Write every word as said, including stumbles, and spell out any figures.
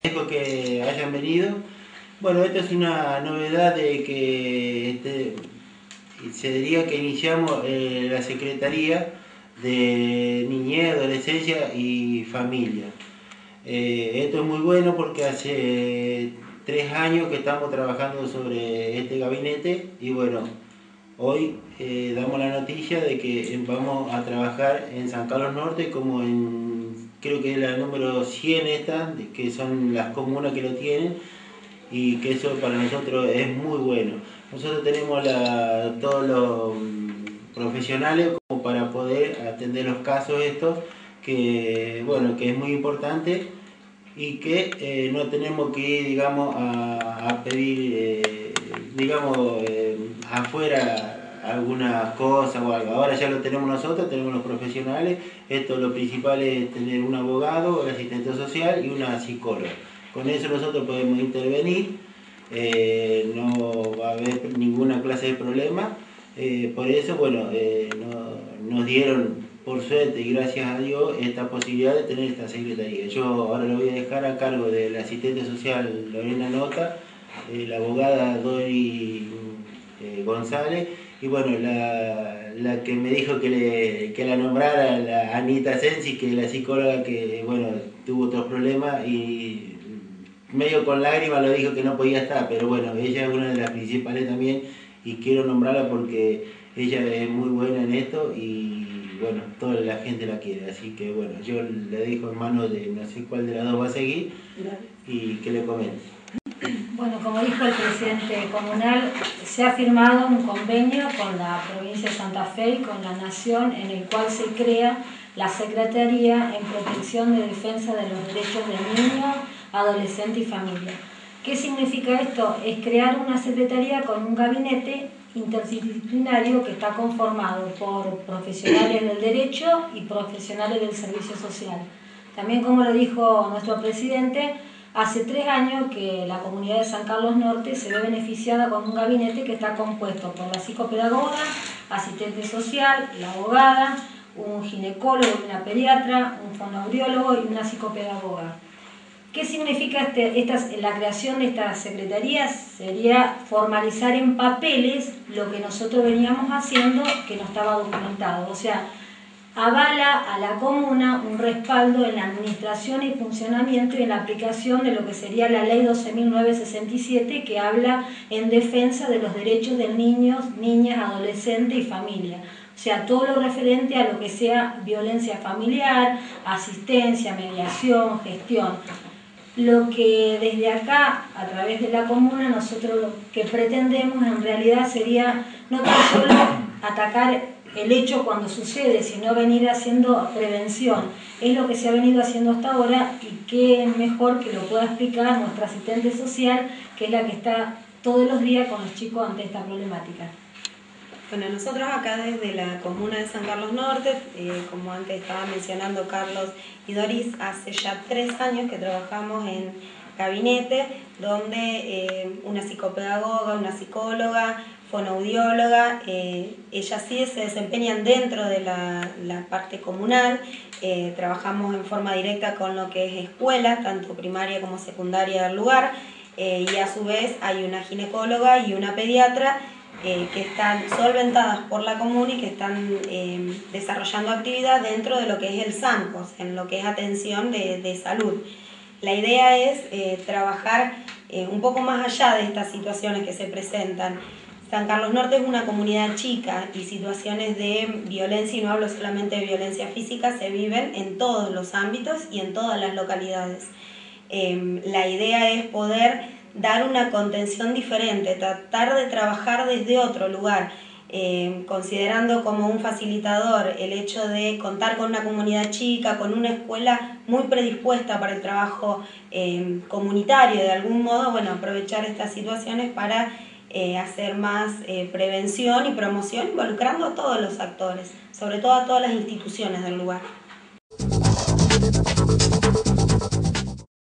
agradezco que hayan venido. Bueno, esta es una novedad de que este, se diría que iniciamos eh, la Secretaría de Niñez, Adolescencia y Familia. Eh, esto es muy bueno porque hace tres años que estamos trabajando sobre este gabinete y bueno, hoy eh, damos la noticia de que vamos a trabajar en San Carlos Norte como en, creo que es la número cien esta, que son las comunas que lo tienen, y que eso para nosotros es muy bueno. Nosotros tenemos la, todos los profesionales como para poder atender los casos estos, que bueno, que es muy importante y que eh, no tenemos que ir, digamos, a, a pedir, eh, digamos, eh, afuera algunas cosas o algo. Ahora ya lo tenemos nosotros, tenemos los profesionales. Esto lo principal es tener un abogado, un asistente social y una psicóloga. Con eso nosotros podemos intervenir, eh, no va a haber ninguna clase de problema. Eh, por eso, bueno, eh, no, nos dieron, por suerte y gracias a Dios, esta posibilidad de tener esta secretaría. Yo ahora lo voy a dejar a cargo del asistente social Lorena Nota, eh, la abogada Dori eh, González, y bueno, la, la que me dijo que, le, que la nombrara, la Anita Sensi, que es la psicóloga que, bueno, tuvo otros problemas y medio con lágrimas lo dijo que no podía estar, pero bueno, ella es una de las principales también y quiero nombrarla porque ella es muy buena en esto y bueno, toda la gente la quiere, así que bueno, yo le dejo en manos de no sé cuál de las dos va a seguir y que le comente. Bueno, como dijo el presidente comunal, se ha firmado un convenio con la provincia de Santa Fe y con la Nación en el cual se crea la Secretaría en Protección de Defensa de los Derechos de Niños, Adolescentes y Familia. ¿Qué significa esto? Es crear una secretaría con un gabinete interdisciplinario que está conformado por profesionales del derecho y profesionales del servicio social. También, como lo dijo nuestro presidente, hace tres años que la comunidad de San Carlos Norte se ve beneficiada con un gabinete que está compuesto por la psicopedagoga, asistente social, la abogada, un ginecólogo y una pediatra, un fonoaudiólogo y una psicopedagoga. ¿Qué significa este, esta, la creación de esta secretaría? Sería formalizar en papeles lo que nosotros veníamos haciendo que no estaba documentado. O sea, avala a la comuna un respaldo en la administración y funcionamiento y en la aplicación de lo que sería la ley doce mil novecientos sesenta y siete, que habla en defensa de los derechos de niños, niñas, adolescentes y familia. O sea, todo lo referente a lo que sea violencia familiar, asistencia, mediación, gestión. Lo que desde acá, a través de la comuna, nosotros lo que pretendemos en realidad sería no tan solo atacar el hecho cuando sucede, sino venir haciendo prevención. Es lo que se ha venido haciendo hasta ahora y qué mejor que lo pueda explicar nuestra asistente social, que es la que está todos los días con los chicos ante esta problemática. Bueno, nosotros acá desde la comuna de San Carlos Norte, eh, como antes estaba mencionando Carlos y Doris, hace ya tres años que trabajamos en gabinete, donde eh, una psicopedagoga, una psicóloga, fonoaudióloga, eh, ellas sí se desempeñan dentro de la, la parte comunal. Eh, trabajamos en forma directa con lo que es escuela, tanto primaria como secundaria del lugar, eh, y a su vez hay una ginecóloga y una pediatra eh, que están solventadas por la comuna y que están eh, desarrollando actividad dentro de lo que es el SANCOS, en lo que es atención de, de salud. La idea es eh, trabajar eh, un poco más allá de estas situaciones que se presentan. San Carlos Norte es una comunidad chica y situaciones de violencia, y no hablo solamente de violencia física, se viven en todos los ámbitos y en todas las localidades. Eh, la idea es poder dar una contención diferente, tratar de trabajar desde otro lugar, eh, considerando como un facilitador el hecho de contar con una comunidad chica, con una escuela muy predispuesta para el trabajo eh, comunitario, de algún modo, bueno, aprovechar estas situaciones para Eh, hacer más eh, prevención y promoción involucrando a todos los actores, sobre todo a todas las instituciones del lugar.